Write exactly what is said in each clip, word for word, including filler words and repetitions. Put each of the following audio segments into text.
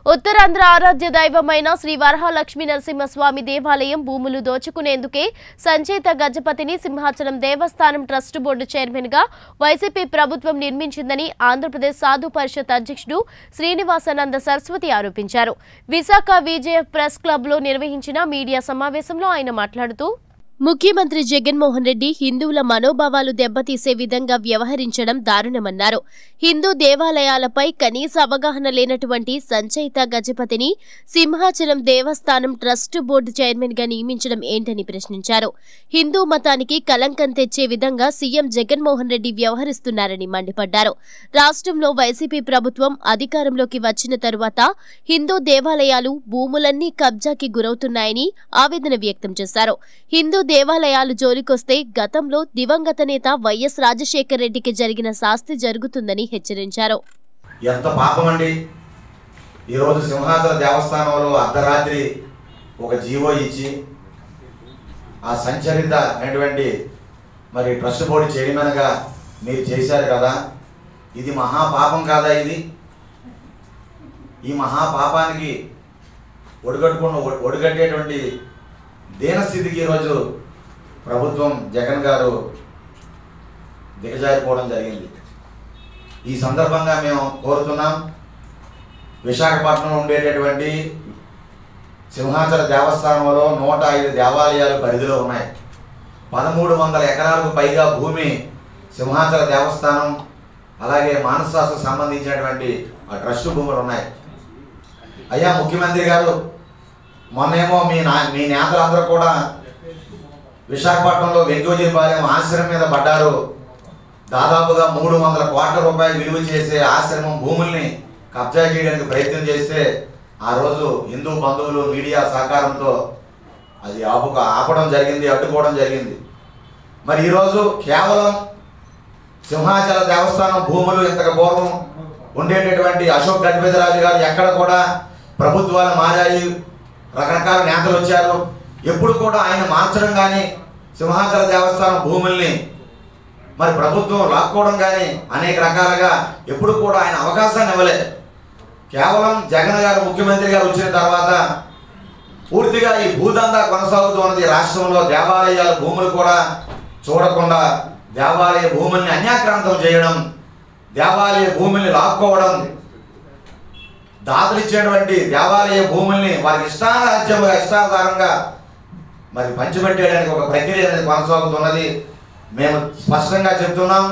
ఉత్తరాంధ్ర ఆరాధ్య దైవమైన శ్రీ వరహాలక్ష్మీ నరసింహస్వామి దేవాలయం భూములు దోచుకునేందుకే సంచేత గజపతిని Simhachalam Devasthanam trust board chairman గా వైసీపీ ప్రభుత్వం నిర్మించిందని ఆంధ్రప్రదేశ్ సాధు పరిషత్ అధ్యక్షుడు శ్రీనివాసానంద సరస్వతి ఆరోపించారు. విశాఖ విజేఎఫ్ ప్రెస్ క్లబ్ లో నిర్వహించిన మీడియా సమావేశంలో ఆయన మాట్లాడుతూ ముఖ్యమంత్రి జగన్మోహన్ రెడ్డి హిందువుల మనోభావాలు దెబ్బతీసే విధంగా వ్యవహరించడం దారుణమన్నారు. హిందూ దేవాలయాలపై కనీస అవగాహన లేనటువంటి Sanchaita గజపతిని Simhachalam Devasthanam trust board chairman గా నియమించడం ఏంటని ప్రశ్నించారు. హిందూ మతానికి కలంకం తెచ్చే విధంగా సీఎం జగన్మోహన్ రెడ్డి వ్యవహరిస్తున్నారని మండిపడ్డారు. రాష్ట్రంలో వైసీపీ ప్రభుత్వం అధికారంలోకి వచ్చిన తరువాత హిందూ దేవాలయాలు భూములన్నీ కబ్జాకి గురవుతున్నాయని ఆవేదన వ్యక్తం చేశారు. హిందూ దేవాలయాలు జోలికొస్తే గతంలో దివంగత నేత వైఎస్ రాజశేఖర్ రెడ్డికి జరిగిన శాస్తి జరుగుతుందని హెచ్చరించారు. ఎంత పాపమండి! ఈరోజు సింహాచల దేవస్థానంలో అర్ధరాత్రి ఒక జీవో ఇచ్చి ఆ సంచరిత అనేటువంటి మరి ట్రస్ట్ బోర్డు చైర్మన్గా మీరు చేశారు కదా, ఇది మహాపాపం కాదా? ఇది ఈ మహాపాపానికి ఒడిగట్టుకున్న ఒడిగట్టేటువంటి దీనస్థితికి ఈరోజు ప్రభుత్వం జగన్ గారు దిగజారిపోవడం జరిగింది. ఈ సందర్భంగా మేము కోరుతున్నాం, విశాఖపట్నంలో ఉండేటటువంటి సింహాచల దేవస్థానంలో నూట ఐదు దేవాలయాలు పరిధిలో ఉన్నాయి. పదమూడు వందల ఎకరాలకు పైగా భూమి సింహాచల దేవస్థానం అలాగే మానసాలకు సంబంధించినటువంటి ఆ ట్రస్ట్ భూములు ఉన్నాయి. అయ్యా ముఖ్యమంత్రి గారు, మొన్నేమో మీ నా మీ నేతలందరూ కూడా విశాఖపట్నంలో వెంకోజీపాలెం ఆశ్రమం మీద పడ్డారు. దాదాపుగా మూడు వందల కోట్ల రూపాయలు విలువ చేసే ఆశ్రమం భూముల్ని కబ్జా చేయడానికి ప్రయత్నం చేస్తే ఆ రోజు హిందూ బంధువులు మీడియా సహకారంతో అది ఆపుక ఆపడం జరిగింది, అడ్డుకోవడం జరిగింది. మరి ఈరోజు కేవలం సింహాచల దేవస్థానం భూములు ఇంతకు పూర్వం ఉండేటటువంటి అశోక్ గజపతిరాజు గారు ఎక్కడ కూడా ప్రభుత్వాలు మారాయి, రకరకాల నేతలు వచ్చారు, ఎప్పుడు కూడా ఆయన మార్చడం కానీ సింహాచల దేవస్థానం భూముల్ని మరి ప్రభుత్వం లాక్కోవడం కానీ అనేక రకాలుగా ఎప్పుడు కూడా ఆయన అవకాశాన్ని ఇవ్వలేదు. కేవలం జగన్ గారు ముఖ్యమంత్రి గారు వచ్చిన తర్వాత పూర్తిగా ఈ భూదందా కొనసాగుతున్నది. రాష్ట్రంలో దేవాలయాల భూములు కూడా చూడకుండా దేవాలయ భూముల్ని అన్యాక్రాంతం చేయడం, దేవాలయ భూముల్ని లాక్కోవడం, దాతలు ఇచ్చేటువంటి దేవాలయ భూముల్ని వారికి ఇష్టారాజ్యంగా ఇష్టాధారంగా మరి పంచిపెట్టేయడానికి ఒక ప్రక్రియ అనేది కొనసాగుతున్నది. మేము స్పష్టంగా చెప్తున్నాం,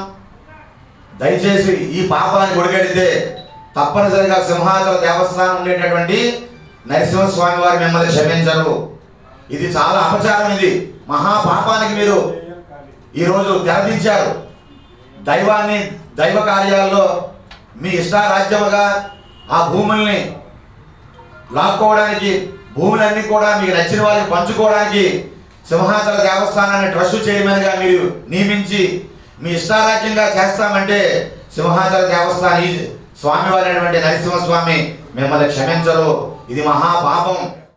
దయచేసి ఈ పాపాన్ని ఒడిగడితే తప్పనిసరిగా సింహాచల దేవస్థానం ఉండేటటువంటి నరసింహస్వామి వారు మిమ్మల్ని క్షమించరు. ఇది చాలా అపచారం. ఇది మహాపాపానికి మీరు ఈరోజు తెరదించారు. దైవాన్ని దైవ కార్యాల్లో మీ ఇష్టారాజ్యముగా ఆ భూముల్ని లాక్కోవడానికి, భూములన్నీ కూడా మీకు నచ్చిన వారికి పంచుకోవడానికి సింహాచల దేవస్థానాన్ని ట్రస్ట్ చైర్మన్గా మీరు నియమించి మీ ఇష్టారాజ్యంగా చేస్తామంటే సింహాచల దేవస్థాన స్వామివారి అయినటువంటి నరసింహస్వామి మిమ్మల్ని క్షమించరు. ఇది మహాపాపం.